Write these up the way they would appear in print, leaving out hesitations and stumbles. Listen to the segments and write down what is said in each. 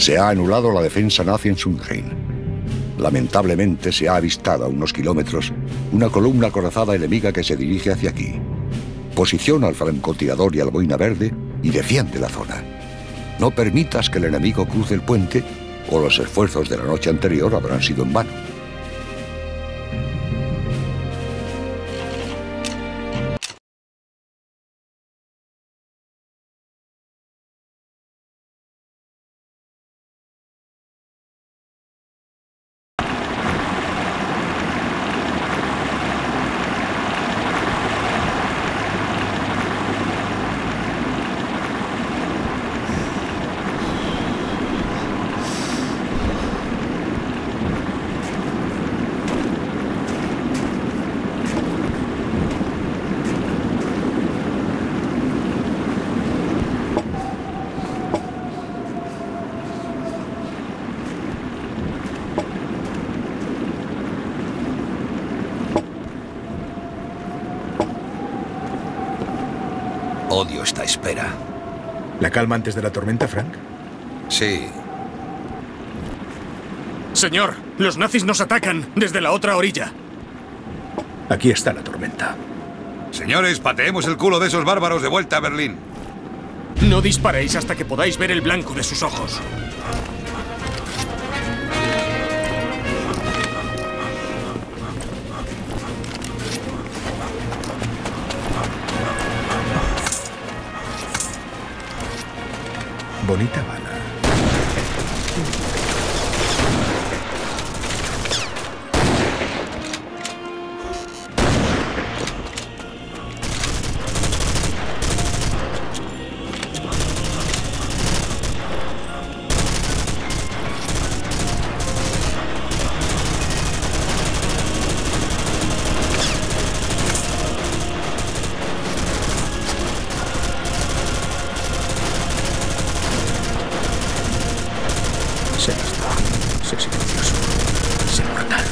Se ha anulado la defensa nazi en Sundheim. Lamentablemente se ha avistado a unos kilómetros una columna acorazada enemiga que se dirige hacia aquí. Posiciona al francotirador y a la boina verde y defiende la zona. No permitas que el enemigo cruce el puente o los esfuerzos de la noche anterior habrán sido en vano. Odio esta espera. ¿La calma antes de la tormenta, Frank? Sí. Señor, los nazis nos atacan desde la otra orilla. Aquí está la tormenta. Señores, pateemos el culo de esos bárbaros de vuelta a Berlín. No disparéis hasta que podáis ver el blanco de sus ojos. Bonita bala. Sé listo, sé silencioso, sé mortal.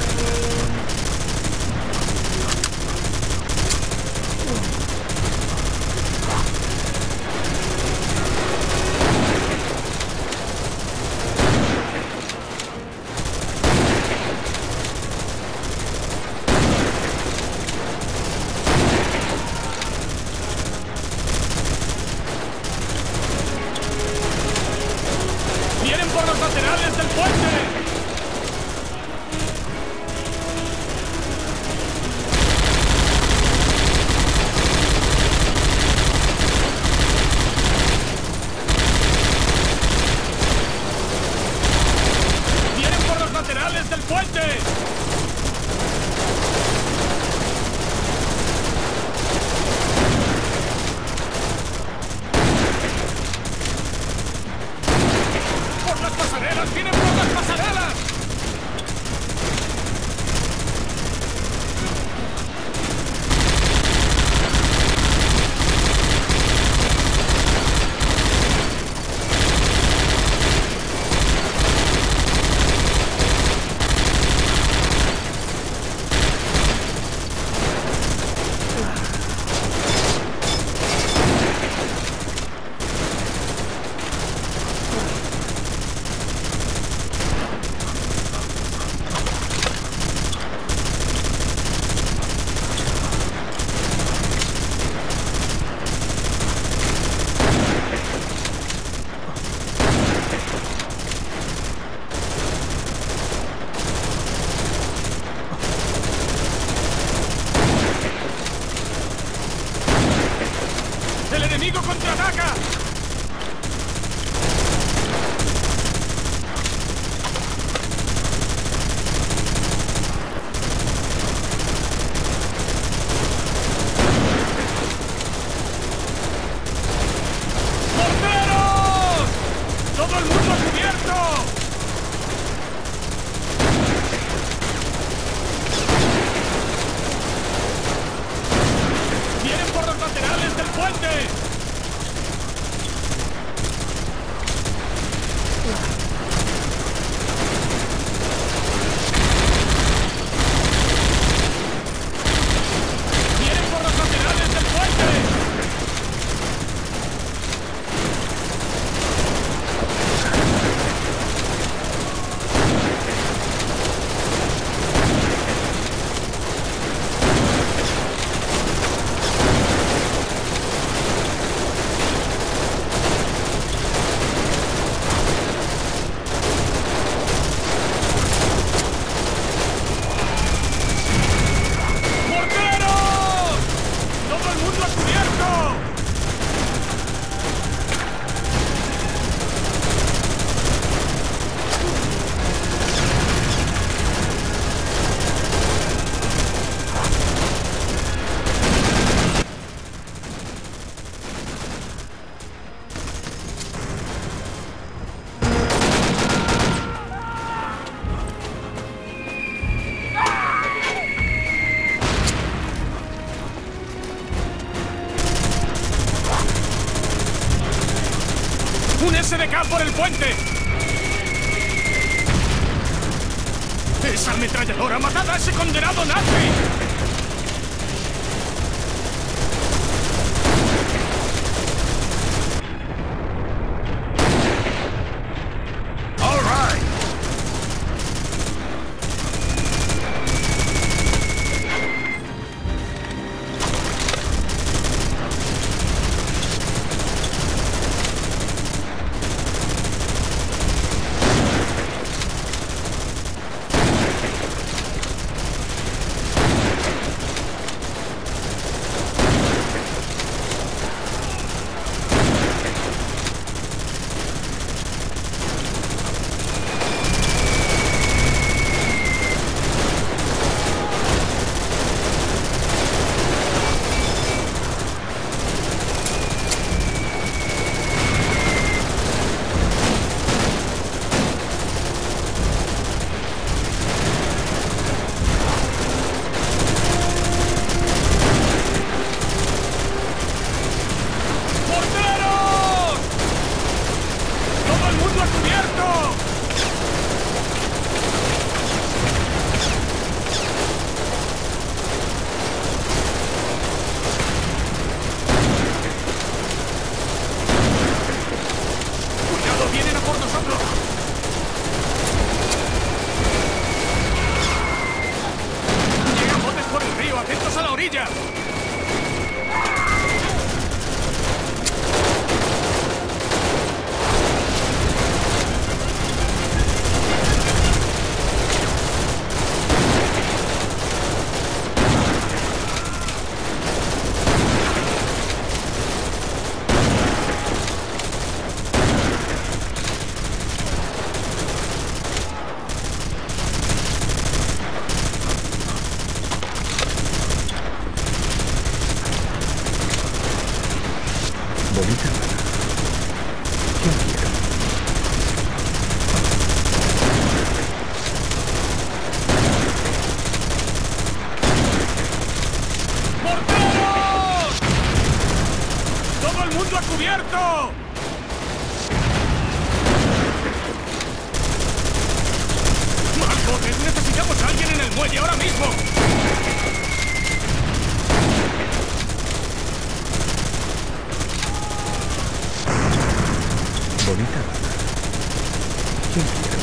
¡Vienen por los laterales del puente! ¡Vienen por los laterales del puente! ¡Por las pasarelas! ¡Vienen por las pasarelas! ¡El enemigo contraataca! ¡Morteros! ¡Todo el mundo cubierto! ¡Vienen por los laterales del puente! ¡Vienen por los laterales del puente! ¡SDK por el puente! ¡Esa ametralladora! ¡Matad a ese condenado nazi! ¡Necesitamos a alguien en el muelle ahora mismo! Bonita bala. ¿Quién quiere?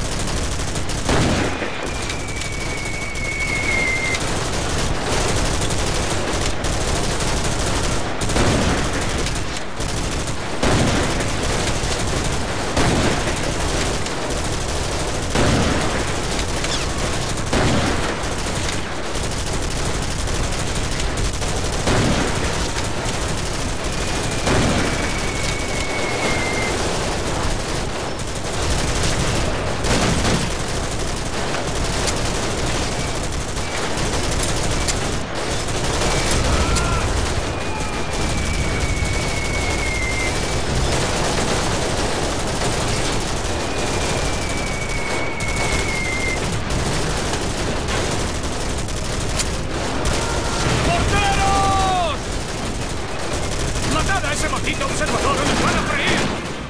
¡Observador! ¡Nos van a freír!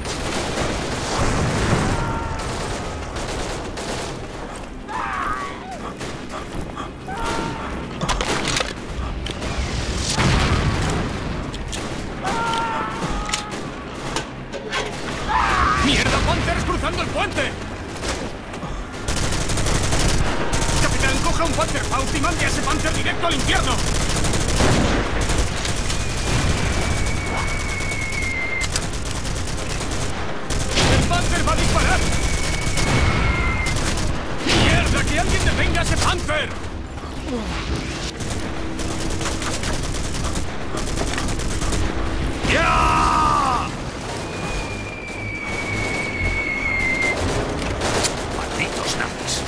¡Mierda! ¡Panthers cruzando el puente! ¡Capitán, coja un Pantherfaust y mande a ese Panther directo al infierno! ¡Panther va a disparar! ¡Mierda! ¡Que alguien detenga a ese Panther! ¡Ya! ¡Malditos nazis!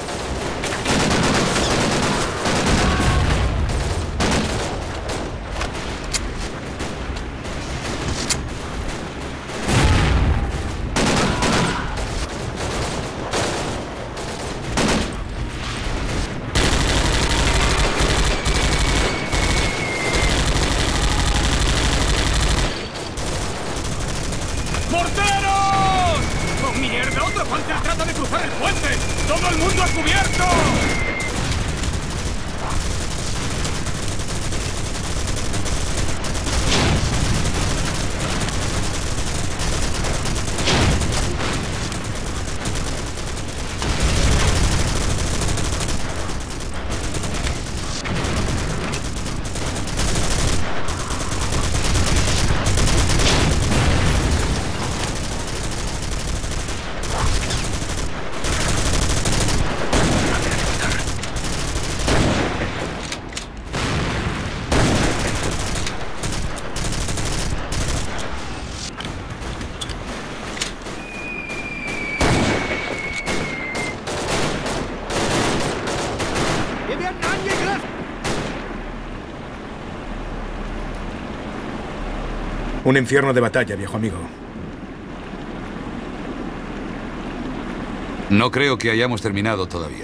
Un infierno de batalla, viejo amigo. No creo que hayamos terminado todavía.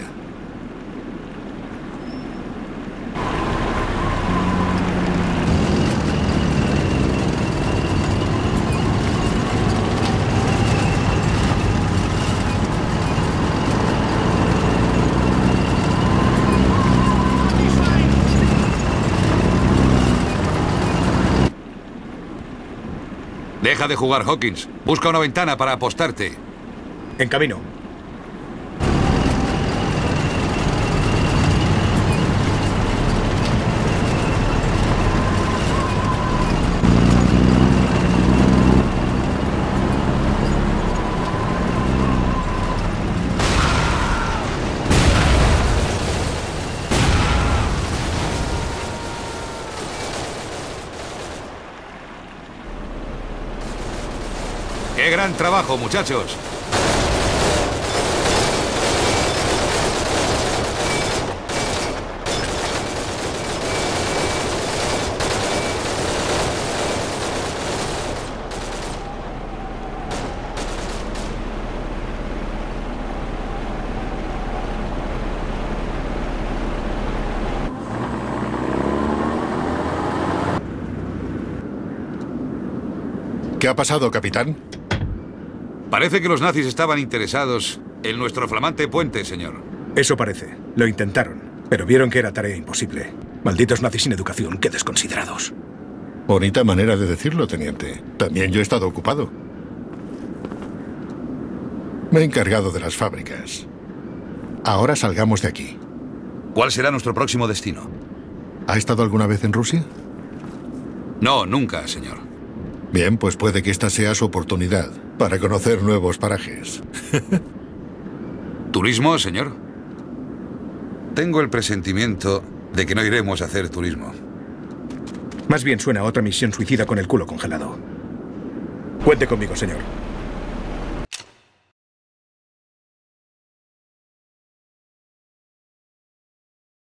Deja de jugar, Hawkins. Busca una ventana para apostarte. En camino. ¡Qué gran trabajo, muchachos! ¿Qué ha pasado, capitán? Parece que los nazis estaban interesados en nuestro flamante puente, señor. Eso parece. Lo intentaron, pero vieron que era tarea imposible. Malditos nazis sin educación, qué desconsiderados. Bonita manera de decirlo, teniente. También yo he estado ocupado. Me he encargado de las fábricas. Ahora salgamos de aquí. ¿Cuál será nuestro próximo destino? ¿Ha estado alguna vez en Rusia? No, nunca, señor. Bien, pues puede que esta sea su oportunidad para conocer nuevos parajes. ¿Turismo, señor? Tengo el presentimiento de que no iremos a hacer turismo. Más bien suena a otra misión suicida con el culo congelado. Cuente conmigo, señor.